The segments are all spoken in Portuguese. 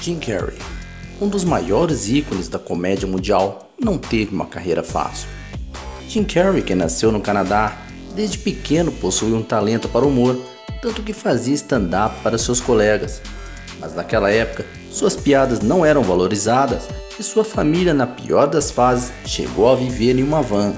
Jim Carrey, um dos maiores ícones da comédia mundial, não teve uma carreira fácil. Jim Carrey, que nasceu no Canadá, desde pequeno possuía um talento para o humor, tanto que fazia stand-up para seus colegas. Mas naquela época, suas piadas não eram valorizadas e sua família, na pior das fases, chegou a viver em uma van.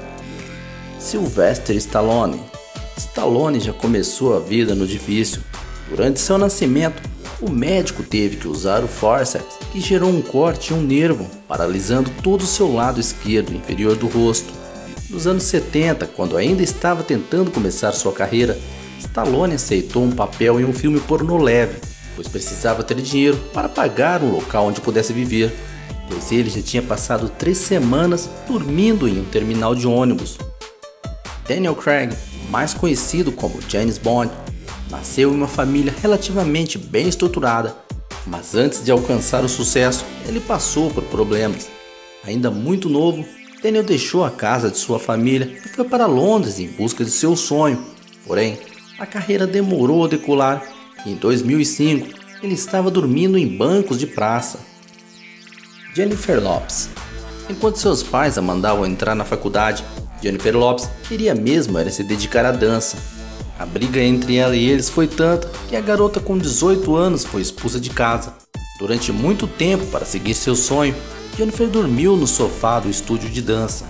Sylvester Stallone. Stallone já começou a vida no difícil. Durante seu nascimento, o médico teve que usar o forceps, que gerou um corte em um nervo, paralisando todo o seu lado esquerdo inferior do rosto. Nos anos 70, quando ainda estava tentando começar sua carreira, Stallone aceitou um papel em um filme pornô leve, pois precisava ter dinheiro para pagar um local onde pudesse viver, pois ele já tinha passado 3 semanas dormindo em um terminal de ônibus. Daniel Craig, mais conhecido como James Bond, nasceu em uma família relativamente bem estruturada, mas antes de alcançar o sucesso, ele passou por problemas. Ainda muito novo, Daniel deixou a casa de sua família e foi para Londres em busca de seu sonho. Porém, a carreira demorou a decolar e em 2005 ele estava dormindo em bancos de praça. Jennifer Lopez. Enquanto seus pais a mandavam entrar na faculdade, Jennifer Lopez queria mesmo era se dedicar à dança. A briga entre ela e eles foi tanta que a garota com 18 anos foi expulsa de casa. Durante muito tempo, para seguir seu sonho, Jennifer dormiu no sofá do estúdio de dança.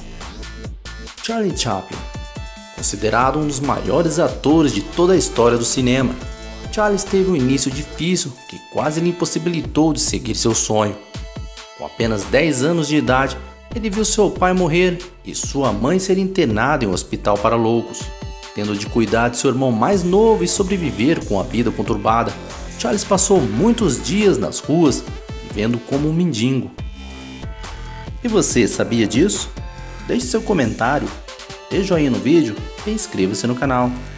Charlie Chaplin. Considerado um dos maiores atores de toda a história do cinema, Charlie teve um início difícil que quase lhe impossibilitou de seguir seu sonho. Com apenas 10 anos de idade, ele viu seu pai morrer e sua mãe ser internada em um hospital para loucos. Tendo de cuidar de seu irmão mais novo e sobreviver com a vida conturbada, Charles passou muitos dias nas ruas, vivendo como um mendigo. E você sabia disso? Deixe seu comentário, dê joinha no vídeo e inscreva-se no canal.